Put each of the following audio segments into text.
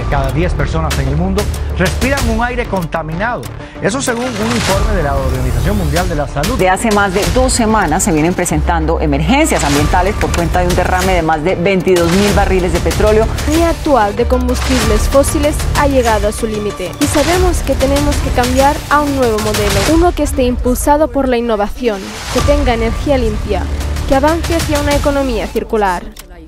cada 10 personas en el mundo respiran un aire contaminado. Eso según un informe de la Organización Mundial de la Salud. De hace más de 2 semanas se vienen presentando emergencias ambientales por cuenta de un derrame de más de 22.000 barriles de petróleo. La economía actual de combustibles fósiles ha llegado a su límite y sabemos que tenemos que cambiar a un nuevo modelo, uno que esté impulsado por la innovación, que tenga energía limpia, que avance hacia una economía circular.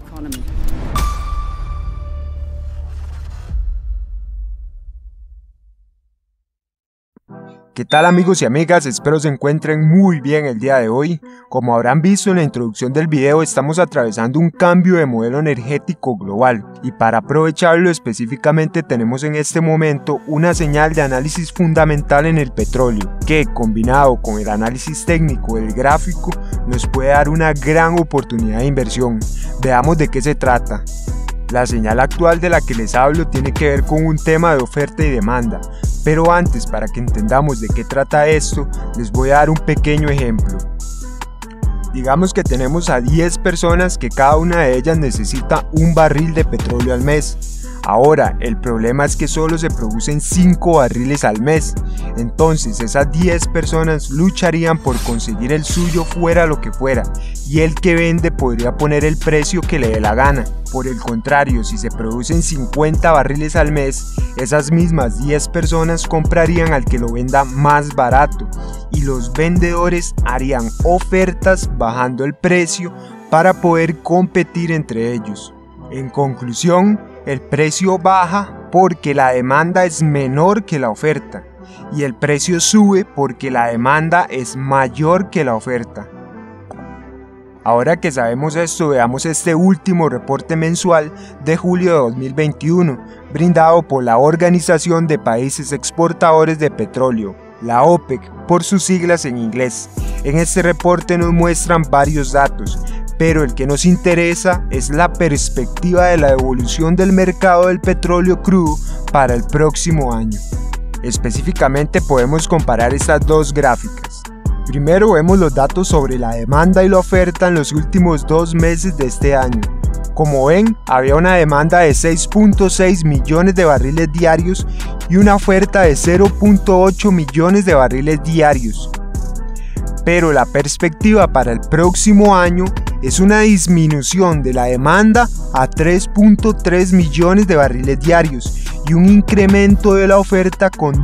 ¿Qué tal amigos y amigas? Espero se encuentren muy bien el día de hoy. Como habrán visto en la introducción del video, estamos atravesando un cambio de modelo energético global y para aprovecharlo específicamente tenemos en este momento una señal de análisis fundamental en el petróleo que, combinado con el análisis técnico del gráfico, nos puede dar una gran oportunidad de inversión. Veamos de qué se trata. La señal actual de la que les hablo tiene que ver con un tema de oferta y demanda, pero antes, para que entendamos de qué trata esto, les voy a dar un pequeño ejemplo. Digamos que tenemos a 10 personas que cada una de ellas necesita un barril de petróleo al mes. Ahora, el problema es que solo se producen 5 barriles al mes, entonces esas 10 personas lucharían por conseguir el suyo fuera lo que fuera, y el que vende podría poner el precio que le dé la gana. Por el contrario, si se producen 50 barriles al mes, esas mismas 10 personas comprarían al que lo venda más barato, y los vendedores harían ofertas bajando el precio para poder competir entre ellos. En conclusión, el precio baja porque la demanda es menor que la oferta y el precio sube porque la demanda es mayor que la oferta. Ahora que sabemos esto, veamos este último reporte mensual de julio de 2021, brindado por la Organización de Países Exportadores de Petróleo, la OPEC, por sus siglas en inglés. En este reporte nos muestran varios datos, pero el que nos interesa es la perspectiva de la evolución del mercado del petróleo crudo para el próximo año. Específicamente podemos comparar estas dos gráficas. Primero vemos los datos sobre la demanda y la oferta en los últimos 2 meses de este año. Como ven, había una demanda de 6.6 millones de barriles diarios y una oferta de 0.8 millones de barriles diarios. Pero la perspectiva para el próximo año es una disminución de la demanda a 3.3 millones de barriles diarios y un incremento de la oferta con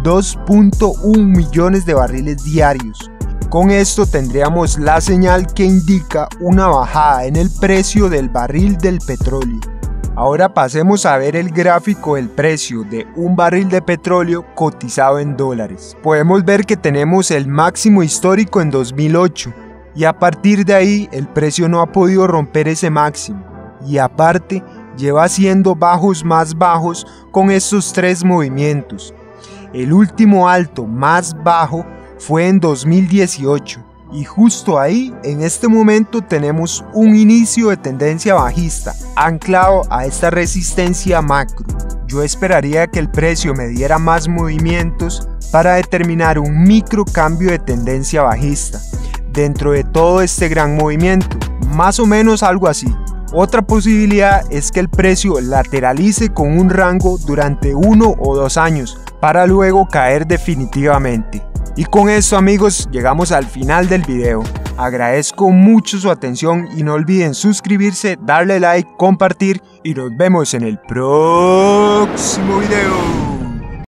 2.1 millones de barriles diarios. Con esto tendríamos la señal que indica una bajada en el precio del barril del petróleo. Ahora pasemos a ver el gráfico del precio de un barril de petróleo cotizado en dólares. Podemos ver que tenemos el máximo histórico en 2008 y a partir de ahí el precio no ha podido romper ese máximo y aparte lleva siendo bajos más bajos con estos 3 movimientos. El último alto más bajo fue en 2018 y justo ahí en este momento tenemos un inicio de tendencia bajista anclado a esta resistencia macro. Yo esperaría que el precio me diera más movimientos para determinar un micro cambio de tendencia bajista dentro de todo este gran movimiento, más o menos algo así. Otra posibilidad es que el precio lateralice con un rango durante 1 o 2 años para luego caer definitivamente. Y con esto amigos llegamos al final del video. Agradezco mucho su atención y no olviden suscribirse, darle like, compartir y nos vemos en el próximo video.